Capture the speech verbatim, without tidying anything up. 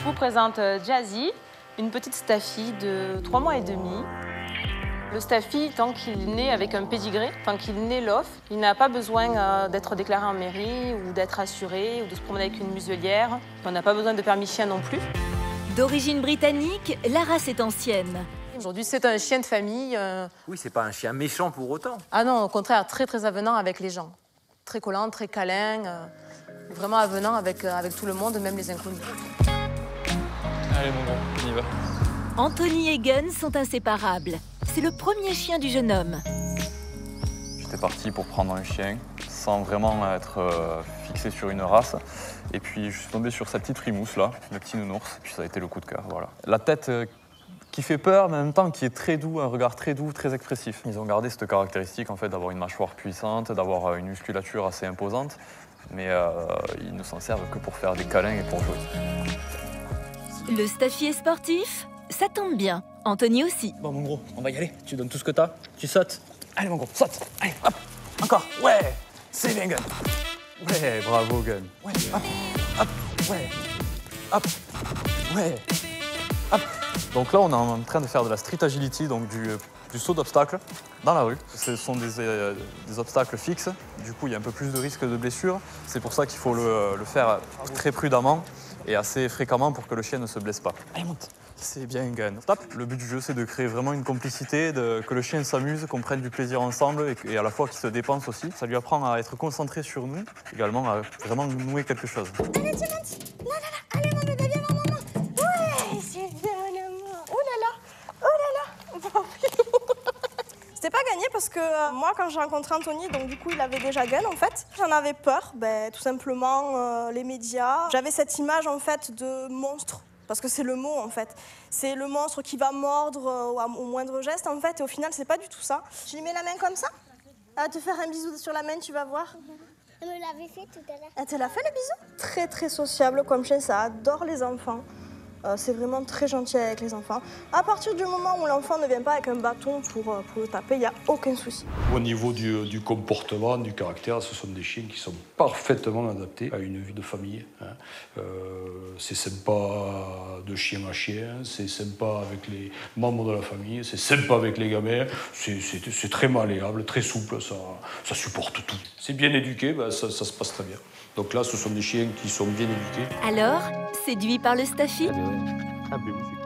vous présente Jazzy, une petite staffie de trois mois et demi. Le staffie, tant qu'il naît avec un pédigré, tant qu'il naît l'off, il n'a pas besoin euh, d'être déclaré en mairie ou d'être assuré ou de se promener avec une muselière. On n'a pas besoin de permis chien non plus. D'origine britannique, la race est ancienne. Aujourd'hui, c'est un chien de famille. Euh... Oui, c'est pas un chien méchant pour autant. Ah non, au contraire, très très avenant avec les gens. Très collant, très câlin, euh... vraiment avenant avec, euh, avec tout le monde, même les inconnus. Allez mon grand, on y va. Anthony et Gun sont inséparables. C'est le premier chien du jeune homme. J'étais parti pour prendre un chien sans vraiment être euh, fixé sur une race. Et puis je suis tombé sur sa petite frimousse là, le petit nounours. Et puis ça a été le coup de cœur, voilà. La tête euh, qui fait peur, mais en même temps qui est très doux, un regard très doux, très expressif. Ils ont gardé cette caractéristique en fait d'avoir une mâchoire puissante, d'avoir une musculature assez imposante. Mais euh, ils ne s'en servent que pour faire des câlins et pour jouer. Le staffie est sportif, ça tombe bien. Anthony aussi. Bon mon gros, on va y aller. Tu donnes tout ce que t'as, tu sautes. Allez mon gros, saute. Allez, hop, encore. Ouais, c'est bien Gun. Ouais, bravo Gun. Ouais, hop, hop, ouais, hop, ouais, hop. Donc là, on est en train de faire de la street agility, donc du, du saut d'obstacle dans la rue. Ce sont des, euh, des obstacles fixes, du coup il y a un peu plus de risque de blessure. C'est pour ça qu'il faut le, le faire très prudemment et assez fréquemment pour que le chien ne se blesse pas. Allez, monte. C'est bien Gun. Stop. Le but du jeu, c'est de créer vraiment une complicité, de, que le chien s'amuse, qu'on prenne du plaisir ensemble et, et à la fois qu'il se dépense aussi. Ça lui apprend à être concentré sur nous, également à vraiment nouer quelque chose. Allez, tu montes. Là, là, là. Allez, mon bébé, viens voir maman. Ouais, c'est bien, mon amour. Oh là là, oh là là. C'était pas gagné parce que euh, moi, quand j'ai rencontré Anthony, donc du coup, il avait déjà Gun en fait. J'en avais peur, ben, tout simplement, euh, les médias. J'avais cette image en fait de monstre. Parce que c'est le mot, en fait. C'est le monstre qui va mordre euh, au moindre geste, en fait. Et au final, c'est pas du tout ça. Je lui mets la main comme ça. Elle va te faire un bisou sur la main, tu vas voir. Elle me l'avait fait tout à l'heure. Elle te l'a fait, le bisou? Très, très sociable comme chien. Ça adore les enfants. Euh, c'est vraiment très gentil avec les enfants. À partir du moment où l'enfant ne vient pas avec un bâton pour, pour le taper, il n'y a aucun souci. Au niveau du, du comportement, du caractère, ce sont des chiens qui sont parfaitement adaptés à une vie de famille. Hein. Euh, c'est sympa de chien à chien, c'est sympa avec les membres de la famille, c'est sympa avec les gamins, c'est très malléable, très souple, ça, ça supporte tout. C'est bien éduqué, ben ça, ça se passe très bien. Donc là, ce sont des chiens qui sont bien éduqués. Alors, séduit par le staffie? Ah, ben oui,